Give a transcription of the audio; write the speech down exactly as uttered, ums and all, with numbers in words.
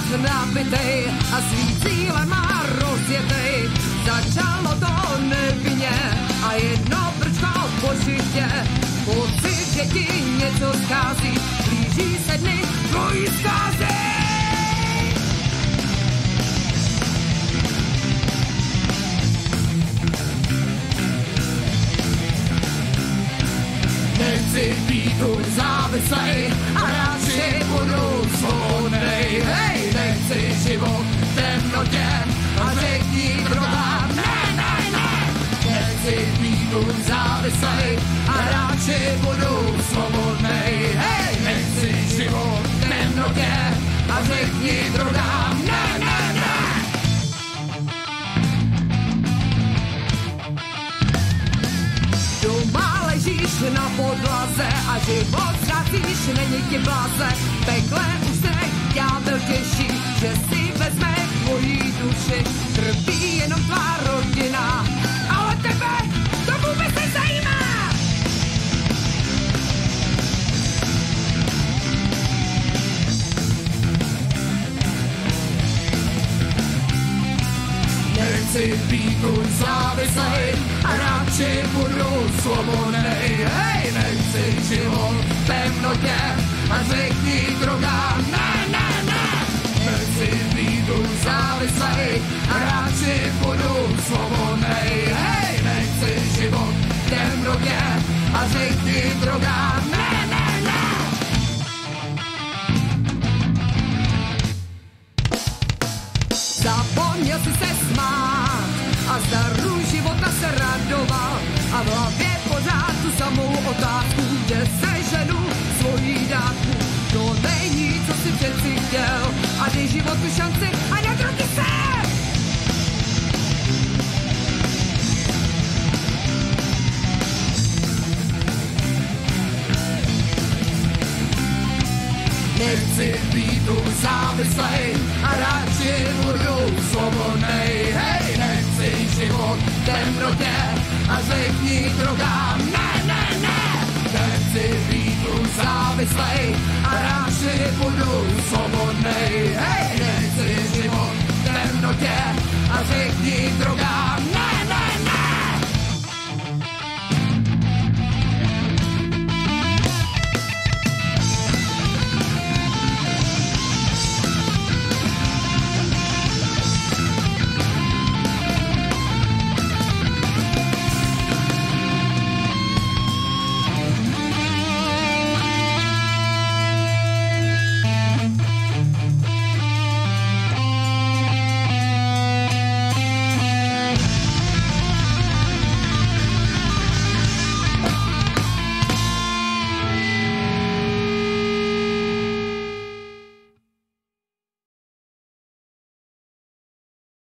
nabitej a svý cíle má rozjetej. Začalo to nevinně a jedno brčko po životě. Pocit, že ti něco schází, blíží se dny tvojí zkázy. Nechci být už závislej a radši budu svobodnej. Hej, nechci život v temnotě a řekni drogám ne, ne, ne. Nechci být už závislej a radši budu svobodnej. Hej, nechci život v temnotě a řekni drogám ne, ne, ne. Doma ležíš na podlaze a život ztrácíš, není ti bláze. V pekle už se ďábel těší, že si vezme tvojí duši. Trpí jenom tvá rodina, ale tebe to vůbec nezajímá. Nechci být už závislej a radši budu svobodnej. Hej, nechci život v temnotě a řekni drogám ne, ne, ne. Nechci být už závislej a radši budu svobodnej. Hej, nechci život v temnotě a řekni drogám ne, ne, ne. Zapomněl si se smát a z daru života se radoval a v hlavě pořád tu samou otázku, kde seženu svojí dávku. To není, co si přeci chtěl a dej životu šanci a nedruky se! Nechci být už závislej a radši budu svobodnej. Hej, nechci život v temnotě a řekni drogám ne, ne, ne. Nechci být už závislej